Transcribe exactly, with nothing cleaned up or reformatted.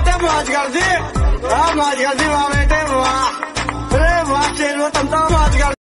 बेटे मौज कर दी, हाँ मौज कर दी वाह बेटे वाह, अरे वाह शेर वो तुम तो मौज कर